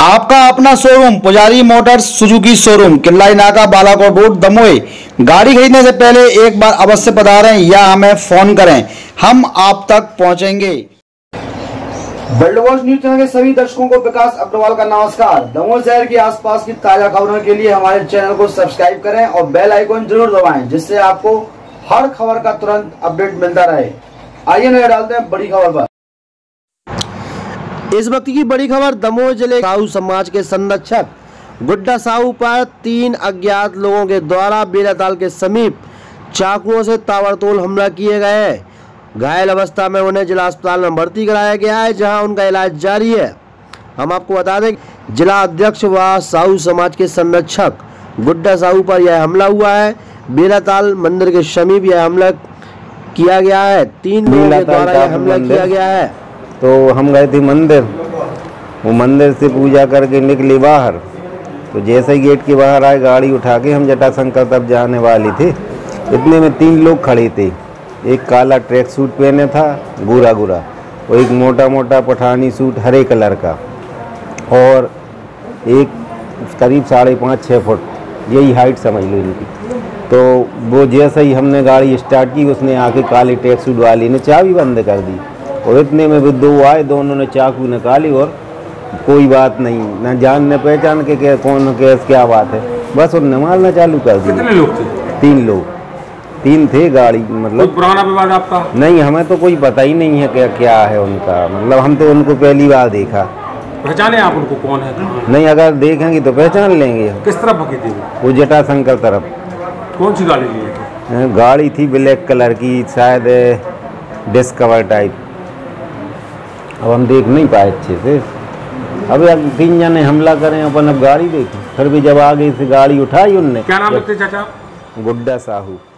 आपका अपना शोरूम पुजारी मोटर्स सुजुकी शोरूम किल्लाई नाका बालाकोट रोड दमोह। गाड़ी खरीदने से पहले एक बार अवश्य पधारें या हमें फोन करें, हम आप तक पहुंचेंगे। वर्ल्ड वॉच न्यूज चैनल के सभी दर्शकों को विकास अग्रवाल का नमस्कार। दमोह शहर के आसपास की ताजा खबरों के लिए हमारे चैनल को सब्सक्राइब करें और बेल आइकन जरूर दबाएं, जिससे आपको हर खबर का तुरंत अपडेट मिलता रहे। आइए नजर डालते हैं बड़ी खबर पर। इस वक्त की बड़ी खबर दमोह जिले साहू समाज के संरक्षक गुड्डा साहू पर 3 अज्ञात लोगों के द्वारा बेलाताल के समीप चाकुओं से ताबड़तोड़ हमला किए गए हैं। घायल अवस्था में उन्हें जिला अस्पताल में भर्ती कराया गया है, जहां उनका इलाज जारी है। हम आपको बता दें, जिला अध्यक्ष व साहू समाज के संरक्षक गुड्डा साहू पर यह हमला हुआ है। बेलाताल मंदिर के समीप यह हमला किया गया है। 3 लोगों के द्वारा यह हमला किया गया है। तो हम गए थे मंदिर, वो मंदिर से पूजा करके निकले बाहर। तो जैसे ही गेट के बाहर आए, गाड़ी उठा के हम जटाशंकर तब जाने वाले थे। इतने में 3 लोग खड़े थे। एक काला ट्रैक सूट पहने था गोरा गोरा, और एक मोटा मोटा पठानी सूट हरे कलर का, और एक करीब 5.5-6 फुट, यही हाइट समझ लो इनकी। तो वो जैसे ही हमने गाड़ी स्टार्ट की, उसने आके काले ट्रैक सूट वाली ने चाबी बंद कर दी, और इतने में भी 2 आए, दोनों ने चाकू निकाली, और कोई बात नहीं, न जान न पहचान के कौन कैस क्या बात है, बस उन्होंने मारना चालू कर दिया। कितने लोग थे? 3 लोग, 3 थे गाड़ी। मतलब कोई पुराना विवाद आपका? नहीं, हमें तो कोई पता ही नहीं है क्या है उनका। मतलब हम तो उनको पहली बार देखा। पहचाने आप उनको कौन है? नहीं, अगर देखेंगे तो पहचान लेंगे। किस तरफ भगे थे वो जटाशंकर तरफ। कौन सी गाड़ी ली है? गाड़ी थी ब्लैक कलर की, शायद डिस्कवर टाइप। अब हम देख नहीं पाए अच्छे से। अब 3 जने हमला करें, अपन अब गाड़ी देखें। फिर भी जब आगे से गाड़ी उठाई उनने। क्या नाम लिखते चाचा? गुड्डा साहू।